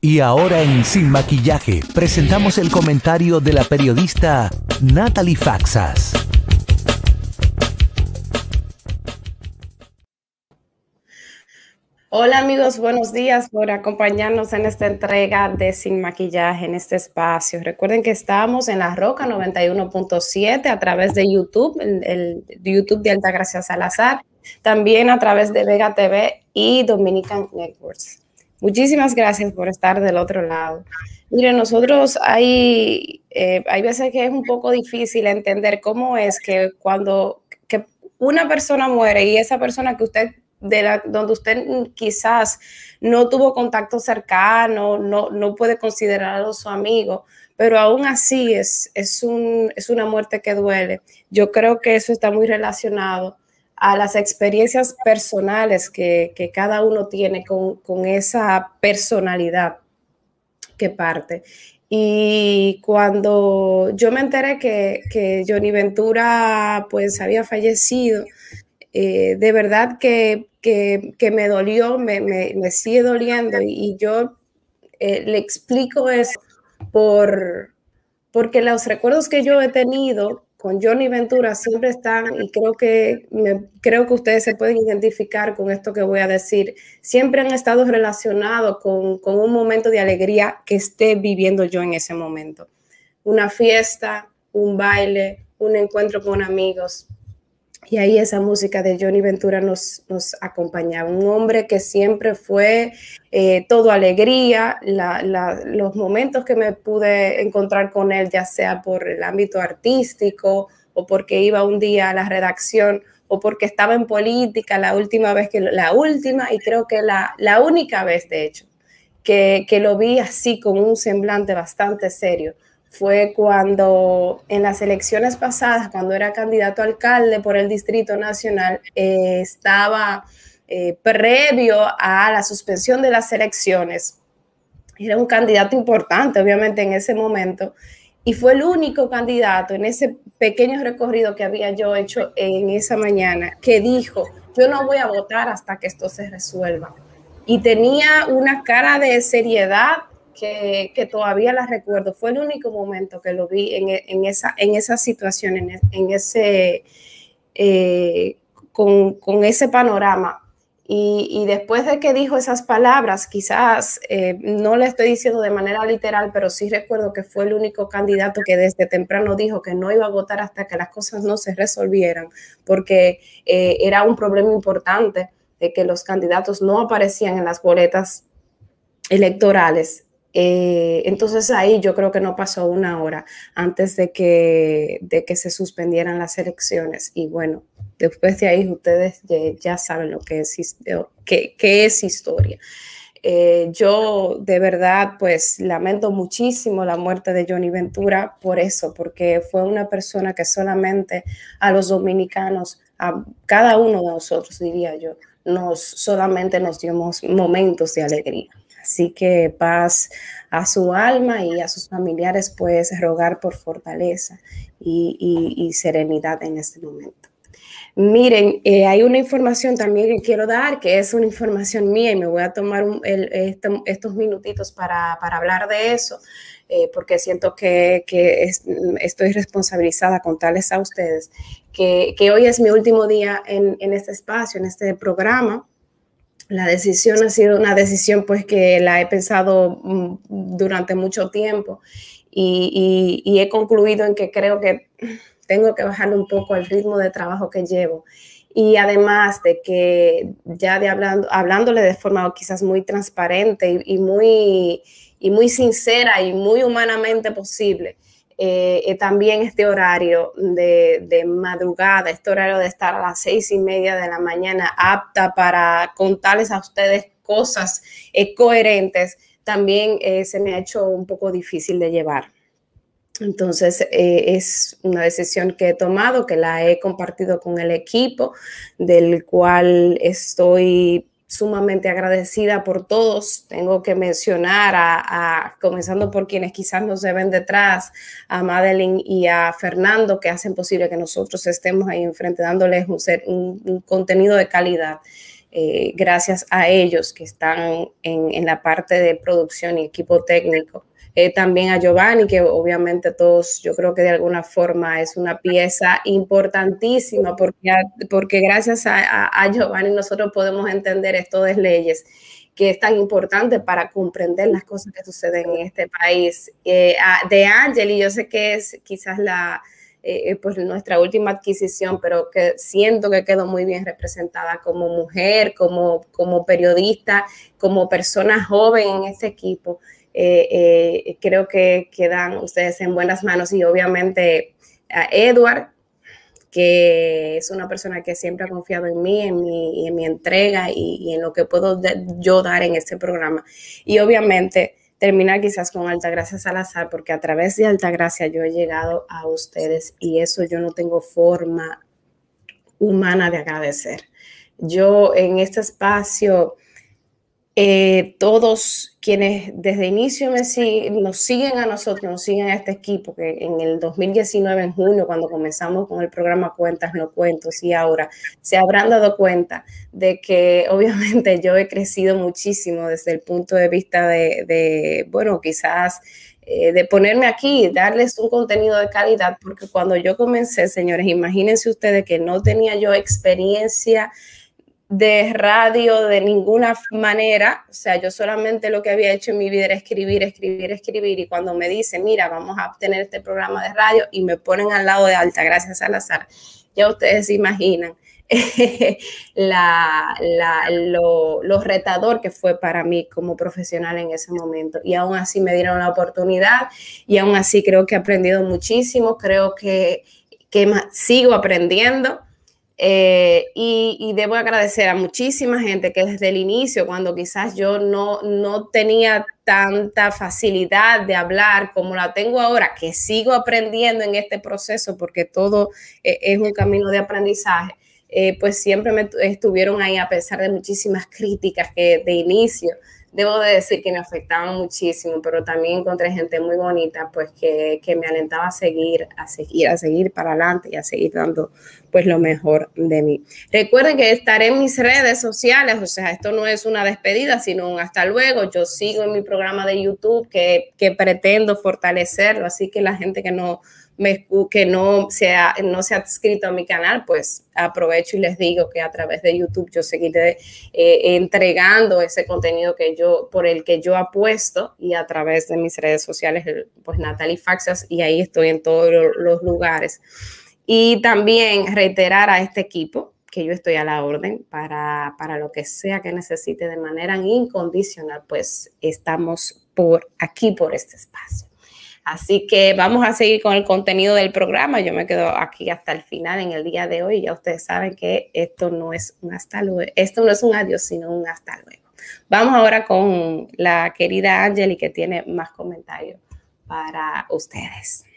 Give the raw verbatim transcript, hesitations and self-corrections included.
Y ahora en Sin Maquillaje presentamos el comentario de la periodista Natalie Faxas. Hola amigos, buenos días por acompañarnos en esta entrega de Sin Maquillaje, en este espacio. Recuerden que estamos en La Roca noventa y uno punto siete a través de YouTube, el, el YouTube de Altagracia Salazar, también a través de Vega T V y Dominican Networks. Muchísimas gracias por estar del otro lado. Miren, nosotros hay, eh, hay veces que es un poco difícil entender cómo es que cuando que una persona muere y esa persona que usted de la, donde usted quizás no tuvo contacto cercano, no, no puede considerarlo su amigo, pero aún así es, es, un, es una muerte que duele. Yo creo que eso está muy relacionado a las experiencias personales que, que cada uno tiene con, con esa personalidad que parte. Y cuando yo me enteré que, que Johnny Ventura pues había fallecido, Eh, de verdad que, que, que me dolió, me, me, me sigue doliendo y, y yo eh, le explico eso por, porque los recuerdos que yo he tenido con Johnny Ventura siempre están, y creo que, me, creo que ustedes se pueden identificar con esto que voy a decir, siempre han estado relacionados con, con un momento de alegría que esté viviendo yo en ese momento. Una fiesta, un baile, un encuentro con amigos. Y ahí esa música de Johnny Ventura nos, nos acompañaba. Un hombre que siempre fue eh, todo alegría. La, la, los momentos que me pude encontrar con él, ya sea por el ámbito artístico o porque iba un día a la redacción o porque estaba en política, la última vez que, la última y creo que la, la única vez, de hecho, que, que lo vi así con un semblante bastante serio, fue cuando en las elecciones pasadas, cuando era candidato a alcalde por el Distrito Nacional, eh, estaba eh, previo a la suspensión de las elecciones. Era un candidato importante, obviamente, en ese momento, y fue el único candidato en ese pequeño recorrido que había yo hecho en esa mañana que dijo, yo no voy a votar hasta que esto se resuelva. Y tenía una cara de seriedad Que, que todavía la recuerdo. Fue el único momento que lo vi en, en, esa, en esa situación, en, en ese, eh, con, con ese panorama. Y, y después de que dijo esas palabras, quizás eh, no le estoy diciendo de manera literal, pero sí recuerdo que fue el único candidato que desde temprano dijo que no iba a votar hasta que las cosas no se resolvieran, porque eh, era un problema importante de que los candidatos no aparecían en las boletas electorales. Eh, entonces ahí yo creo que no pasó una hora antes de que, de que se suspendieran las elecciones. Y bueno, después de ahí ustedes ya, ya saben lo que es, que, que es historia. Eh, yo de verdad pues lamento muchísimo la muerte de Johnny Ventura por eso, porque fue una persona que solamente a los dominicanos, a cada uno de nosotros diría yo, nos solamente nos dio momentos de alegría. Así que paz a su alma y a sus familiares, pues rogar por fortaleza y, y, y serenidad en este momento. Miren, eh, hay una información también que quiero dar, que es una información mía y me voy a tomar un, el, este, estos minutitos para, para hablar de eso, eh, porque siento que, que es, estoy responsabilizada contarles a ustedes que, que hoy es mi último día en, en este espacio, en este programa. La decisión ha sido una decisión pues que la he pensado durante mucho tiempo y, y, y he concluido en que creo que tengo que bajarle un poco el ritmo de trabajo que llevo. Y además de que ya de hablando, hablándole de forma quizás muy transparente y, y, muy, y muy sincera y muy humanamente posible, Eh, eh, también este horario de, de madrugada, este horario de estar a las seis y media de la mañana apta para contarles a ustedes cosas eh, coherentes, también eh, se me ha hecho un poco difícil de llevar. Entonces eh, es una decisión que he tomado, que la he compartido con el equipo, del cual estoy sumamente agradecida por todos. Tengo que mencionar, a, a, comenzando por quienes quizás nos se ven detrás, a Madeline y a Fernando, que hacen posible que nosotros estemos ahí enfrente dándoles un, un, un contenido de calidad. eh, gracias a ellos que están en, en la parte de producción y equipo técnico. Eh, también a Giovanni, que obviamente todos, yo creo que de alguna forma es una pieza importantísima, porque, porque gracias a, a, a Giovanni nosotros podemos entender esto de leyes, que es tan importante para comprender las cosas que suceden en este país. Eh, de Angeli, yo sé que es quizás la, eh, pues nuestra última adquisición, pero que siento que quedó muy bien representada como mujer, como, como periodista, como persona joven en este equipo. Eh, eh, creo que quedan ustedes en buenas manos y obviamente a Edward, que es una persona que siempre ha confiado en mí, en mi, en mi entrega y, y en lo que puedo de, yo dar en este programa. Y obviamente terminar quizás con Altagracia Salazar, porque a través de Altagracia yo he llegado a ustedes y eso yo no tengo forma humana de agradecer. Yo en este espacio... Eh, todos quienes desde inicio me siguen, nos siguen a nosotros, nos siguen a este equipo, que en el dos mil diecinueve, en junio, cuando comenzamos con el programa Cuentas No Cuentos, y ahora se habrán dado cuenta de que obviamente yo he crecido muchísimo desde el punto de vista de, de bueno, quizás eh, de ponerme aquí, darles un contenido de calidad, porque cuando yo comencé, señores, imagínense ustedes que no tenía yo experiencia de radio de ninguna manera, o sea, yo solamente lo que había hecho en mi vida era escribir, escribir, escribir, y cuando me dicen, mira, vamos a tener este programa de radio y me ponen al lado de Altagracia Salazar, ya ustedes se imaginan la, la, lo, lo retador que fue para mí como profesional en ese momento, y aún así me dieron la oportunidad y aún así creo que he aprendido muchísimo, creo que, que sigo aprendiendo. Eh, y, y debo agradecer a muchísima gente que desde el inicio, cuando quizás yo no, no tenía tanta facilidad de hablar como la tengo ahora, que sigo aprendiendo en este proceso porque todo eh, es un camino de aprendizaje, eh, pues siempre me estuvieron ahí a pesar de muchísimas críticas que de inicio, debo de decir que me afectaban muchísimo, pero también encontré gente muy bonita, pues que, que me alentaba a seguir, a seguir, a seguir para adelante y a seguir dando pues lo mejor de mí. Recuerden que estaré en mis redes sociales, o sea, esto no es una despedida, sino un hasta luego. Yo sigo en mi programa de YouTube que, que pretendo fortalecerlo, así que la gente que no Me, que no se, ha, no se ha adscrito a mi canal, pues aprovecho y les digo que a través de YouTube yo seguiré eh, entregando ese contenido que yo, por el que yo apuesto, y a través de mis redes sociales, pues Natalie Faxas, y ahí estoy en todos los lugares. Y también reiterar a este equipo que yo estoy a la orden para, para lo que sea que necesite de manera incondicional, pues estamos por aquí, por este espacio. Así que vamos a seguir con el contenido del programa. Yo me quedo aquí hasta el final en el día de hoy. Ya ustedes saben que esto no es un hasta luego, esto no es un adiós, sino un hasta luego. Vamos ahora con la querida Angeli, que tiene más comentarios para ustedes.